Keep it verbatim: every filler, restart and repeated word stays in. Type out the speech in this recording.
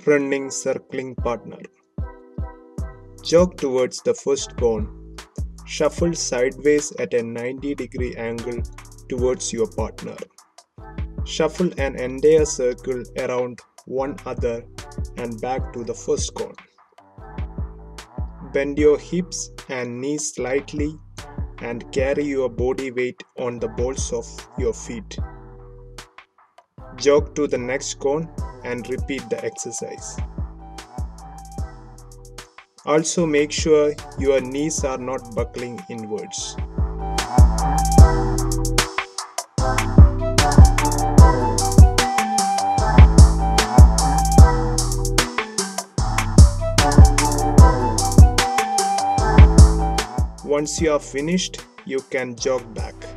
Running circling partner. Jog towards the first cone. Shuffle sideways at a ninety degree angle towards your partner. Shuffle an entire circle around one other and back to the first cone. Bend your hips and knees slightly and carry your body weight on the balls of your feet. Jog to the next cone and repeat the exercise. Also make sure your knees are not buckling inwards. Once you are finished, you can jog back.